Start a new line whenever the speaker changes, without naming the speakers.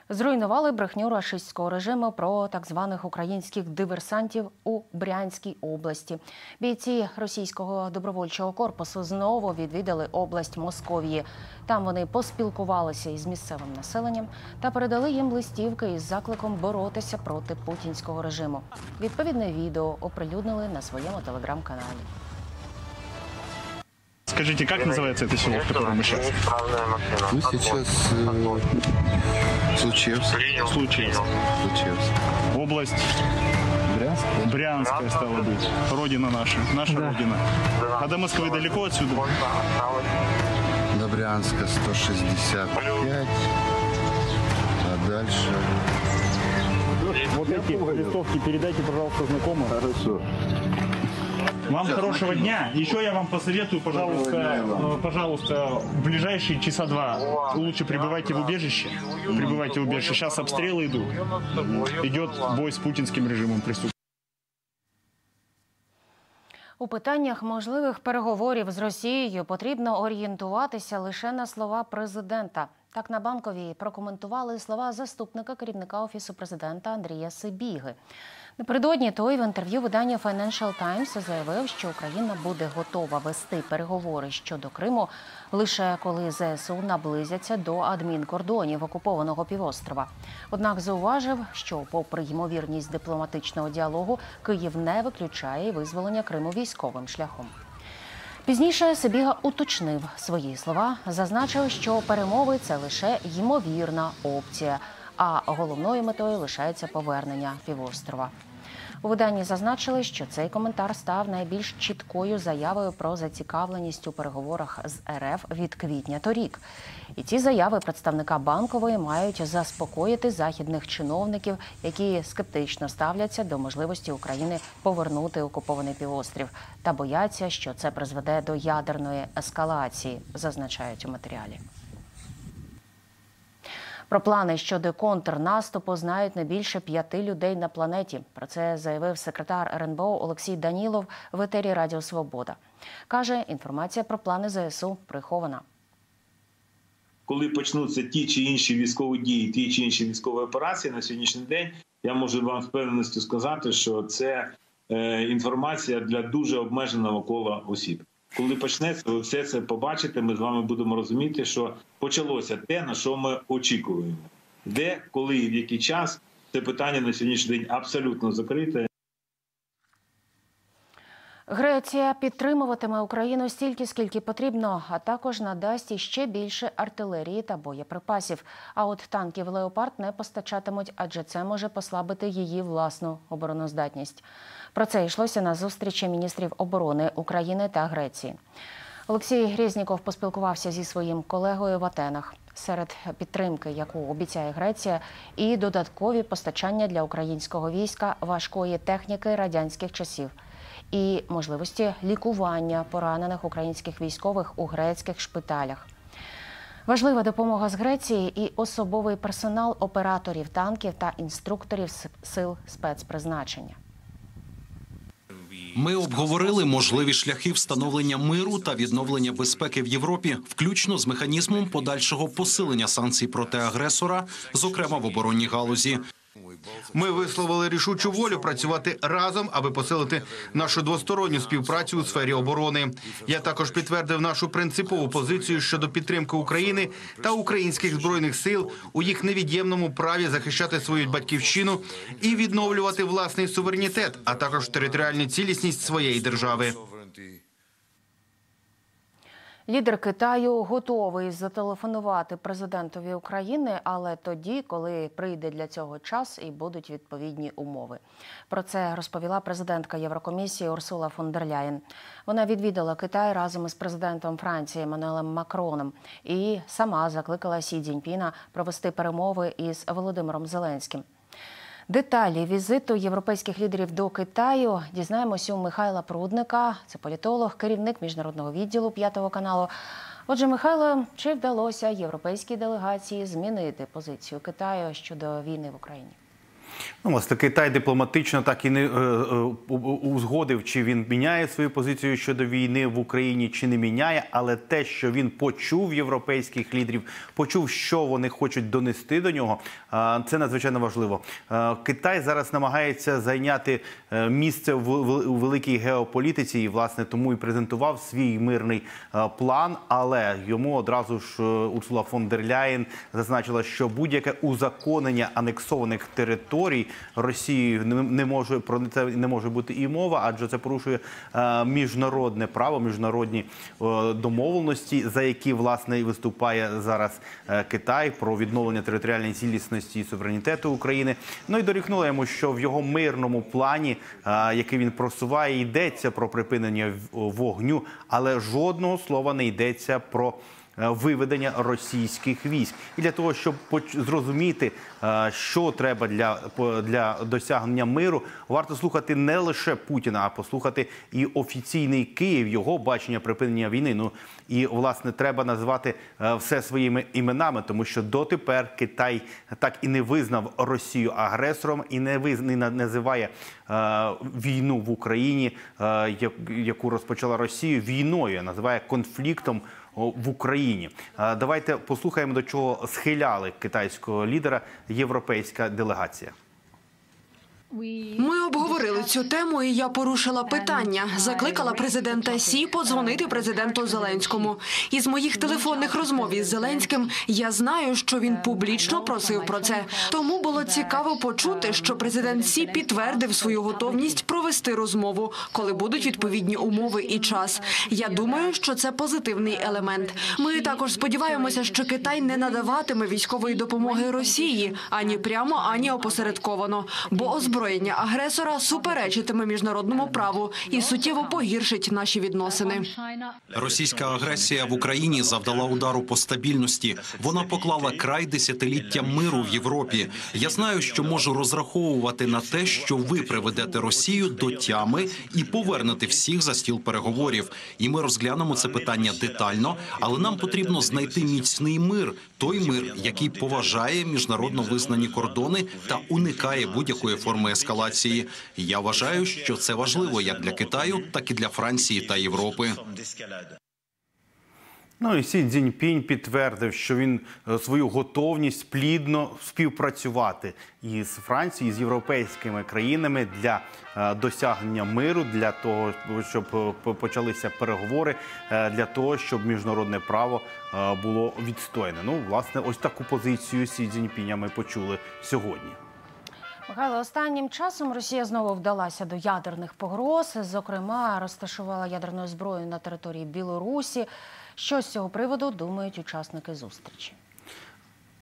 Зруйнували брехню рашистського режиму про так званих українських диверсантів у Брянській області. Бійці російського добровольчого корпусу знову відвідали область Московії. Там вони поспілкувалися із місцевим населенням та передали їм листівки із закликом боротися проти путінського режиму. Відповідне відео оприлюднили на своєму телеграм-каналі.
Скажите, как называется это село, в котором мы сейчас?
Мы сейчас Случевск.
Область Брянская стала быть. Родина наша родина. А до Москвы далеко отсюда?
До Брянска 165, а дальше...
Вот эти листовки передайте, пожалуйста, знакомым.
Хорошо.
Вам хорошего дня. Еще я вам посоветую, пожалуйста, в ближайшие часа два лучше пребывайте в убежище. Пребывайте в убежище. Сейчас обстрелы идут. Идет бой с путинским режимом преступников.
У питаннях можливих переговорів з Росією потрібно орієнтуватися лише на слова президента. Так на Банковій прокоментували слова заступника керівника Офісу президента Андрія Сибіги. Напередодні той в інтерв'ю виданню Financial Times заявив, що Україна буде готова вести переговори щодо Криму лише коли ЗСУ наблизяться до адмінкордонів окупованого півострова. Однак зауважив, що попри ймовірність дипломатичного діалогу, Київ не виключає визволення Криму військовим шляхом. Пізніше Сибіга уточнив свої слова, зазначив, що перемови – це лише ймовірна опція, а головною метою лишається повернення півострова. У виданні зазначили, що цей коментар став найбільш чіткою заявою про зацікавленість у переговорах з РФ від квітня торік. І ці заяви представника Банкової мають заспокоїти західних чиновників, які скептично ставляться до можливості України повернути окупований півострів та бояться, що це призведе до ядерної ескалації, зазначають у матеріалі. Про плани щодо контрнаступу знають не більше 5 людей на планеті. Про це заявив секретар РНБО Олексій Данілов в етері Радіо Свобода. Каже, інформація про плани ЗСУ прихована.
Коли почнуться ті чи інші військові дії, ті чи інші військові операції на сьогоднішній день, я можу вам з впевненістю сказати, що це інформація для дуже обмеженого кола осіб. Коли почнеться, ви все це побачите, ми з вами будемо розуміти, що почалося те, на що ми очікуємо. Де, коли і в який час, це питання на сьогоднішній день абсолютно закрите.
Греція підтримуватиме Україну стільки, скільки потрібно, а також надасть іще більше артилерії та боєприпасів. А от танків «Леопард» не постачатимуть, адже це може послабити її власну обороноздатність. Про це йшлося на зустрічі міністрів оборони України та Греції. Олексій Грезніков поспілкувався зі своїм колегою в Атенах. Серед підтримки, яку обіцяє Греція, і додаткові постачання для українського війська важкої техніки радянських часів і можливості лікування поранених українських військових у грецьких шпиталях. Важлива допомога з Греції і особовий персонал операторів танків та інструкторів сил спецпризначення.
Ми обговорили можливі шляхи встановлення миру та відновлення безпеки в Європі, включно з механізмом подальшого посилення санкцій проти агресора, зокрема в оборонній галузі.
Ми висловили рішучу волю працювати разом, аби посилити нашу двосторонню співпрацю у сфері оборони. Я також підтвердив нашу принципову позицію щодо підтримки України та українських збройних сил у їх невід'ємному праві захищати свою батьківщину і відновлювати власний суверенітет, а також територіальну цілісність своєї держави.
Лідер Китаю готовий зателефонувати президентові України, але тоді, коли прийде для цього час і будуть відповідні умови. Про це розповіла президентка Єврокомісії Урсула фон дер Ляєн. Вона відвідала Китай разом із президентом Франції Еммануелем Макроном і сама закликала Сі Цзіньпіна провести перемови із Володимиром Зеленським. Деталі візиту європейських лідерів до Китаю дізнаємося у Михайла Прудника. Це політолог, керівник міжнародного відділу «5 каналу». Отже, Михайло, чи вдалося європейській делегації змінити позицію Китаю щодо війни в Україні?
Ну, власне, Китай дипломатично так і не узгодив, чи він міняє свою позицію щодо війни в Україні, чи не міняє. Але те, що він почув європейських лідерів, почув, що вони хочуть донести до нього, це надзвичайно важливо. Китай зараз намагається зайняти місце у великій геополітиці, і, власне, тому і презентував свій мирний план. Але йому одразу ж Урсула фон дер Ляєн зазначила, що будь-яке узаконення анексованих територій Росією про це не може бути і мова, адже це порушує міжнародне право, міжнародні домовленості, за які, власне, і виступає зараз Китай, про відновлення територіальної цілісності і суверенітету України. Ну і дорікнула йому, що в його мирному плані, який він просуває, йдеться про припинення вогню, але жодного слова не йдеться про виведення російських військ. І для того, щоб зрозуміти, що треба для досягнення миру, варто слухати не лише Путіна, а послухати і офіційний Київ, його бачення припинення війни. Ну і, власне, треба назвати все своїми іменами, тому що дотепер Китай так і не визнав Росію агресором і не називає війну в Україні, яку розпочала Росія, війною, а називає конфліктом в Україні. Давайте послухаємо, до чого схиляли китайського лідера європейська делегація.
Ми обговорили цю тему, і я порушила питання. Закликала президента Сі подзвонити президенту Зеленському. Із моїх телефонних розмов із Зеленським я знаю, що він публічно просив про це. Тому було цікаво почути, що президент Сі підтвердив свою готовність провести розмову, коли будуть відповідні умови і час. Я думаю, що це позитивний елемент. Ми також сподіваємося, що Китай не надаватиме військової допомоги Росії ані прямо, ані опосередковано, бо озброєння агресора суперечитиме міжнародному праву і суттєво погіршить наші відносини.
Російська агресія в Україні завдала удару по стабільності. Вона поклала край десятиліттям миру в Європі. Я знаю, що можу розраховувати на те, що ви приведете Росію до тями і повернете всіх за стіл переговорів. І ми розглянемо це питання детально, але нам потрібно знайти міцний мир. Той мир, який поважає міжнародно визнані кордони та уникає будь-якої форми ескалації. Я вважаю, що це важливо як для Китаю, так і для Франції та Європи.
Ну і Сі Цзіньпінь підтвердив, що він свою готовність плідно співпрацювати із Францією, з європейськими країнами для досягнення миру, для того, щоб почалися переговори, для того, щоб міжнародне право було відстояне. Ну, власне, ось таку позицію Сі Цзіньпіня ми почули сьогодні.
Михайло, останнім часом Росія знову вдалася до ядерних погроз, зокрема, розташувала ядерну зброю на території Білорусі. Що з цього приводу думають учасники зустрічі?